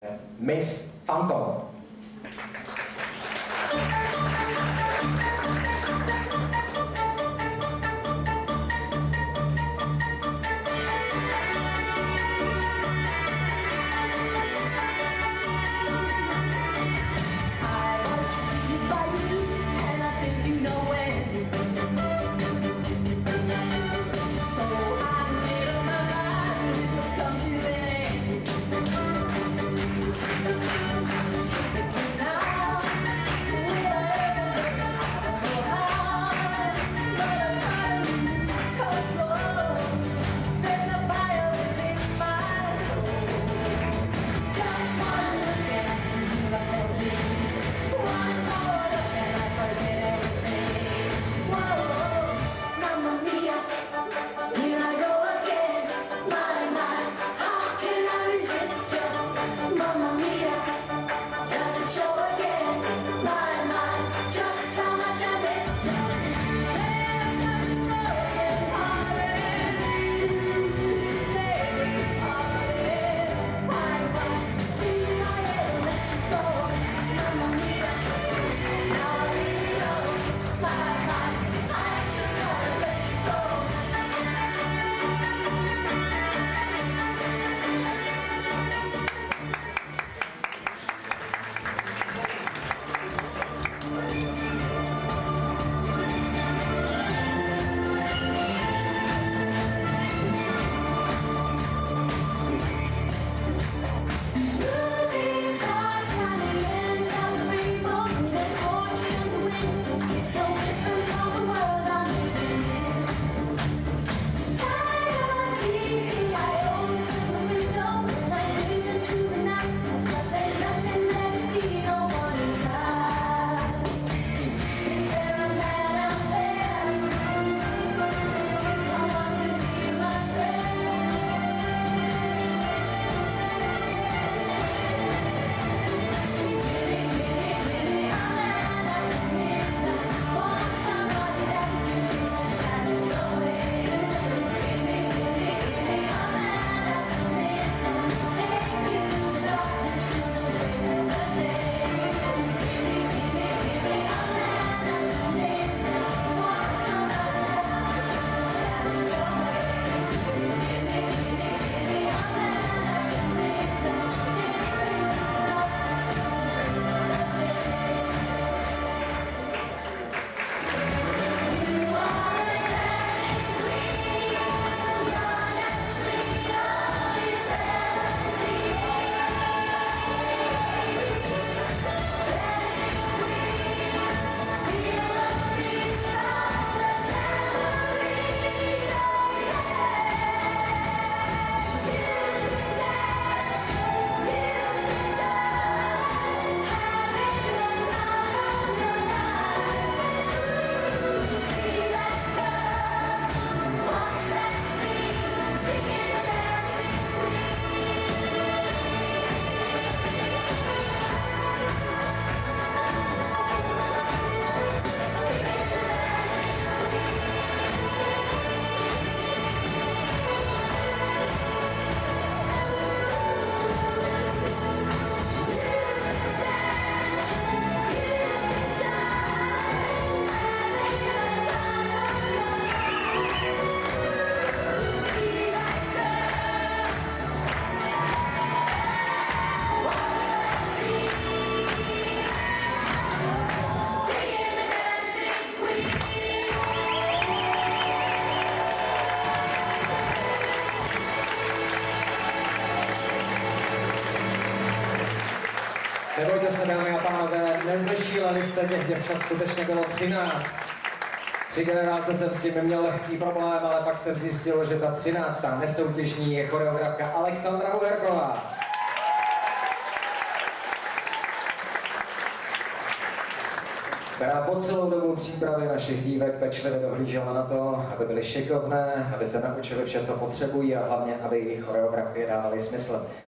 Miss Phantom. Nebojte se, dámy a pánové, nezešíleli jste, těch děvčat skutečně bylo 13. 3 generace jsem s tím neměl lehký problém, ale pak jsem zjistil, že ta 13. nesoutěžní je choreografka Alexandra Huberková. která po celou dobu přípravy našich dívek pečlivě dohlížela na to, aby byly šikovné, aby se naučili vše, co potřebují a hlavně, aby jejich choreografie dávaly smysl.